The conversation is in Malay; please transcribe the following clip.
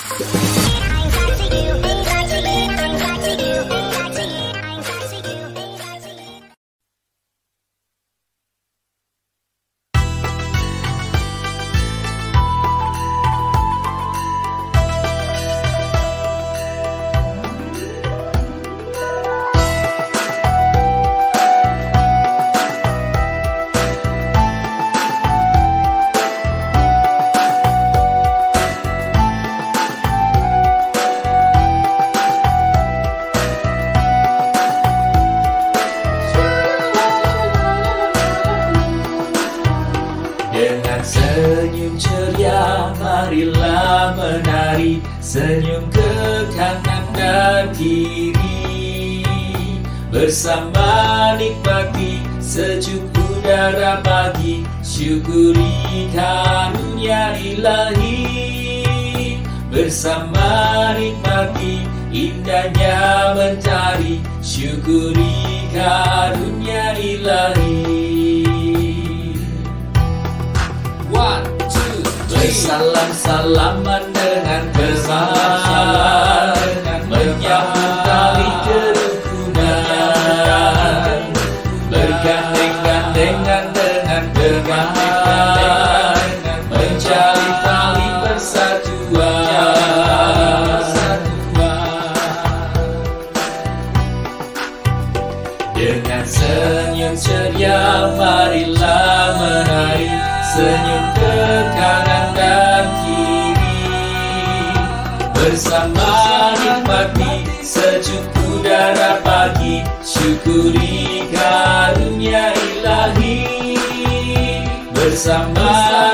Dengan senyum ceria marilah menari, senyum ke kanan dan kiri. Bersama nikmati sejuk udara pagi, syukuri karunia ilahi. Bersama nikmati indahnya mentari, syukuri karunia ilahi. One, two, three. Bersalam-salaman dengan bersalam, menyambut tali kerukunan, bergandeng-gandengan dengan bergandeng-gandengan, menjalin tali persatuan. Dengan senyum ceria marilah menari, senyum ke kanan dan kiri. Bersama nikmati sejuk udara pagi, syukuri karunia ilahi. Bersama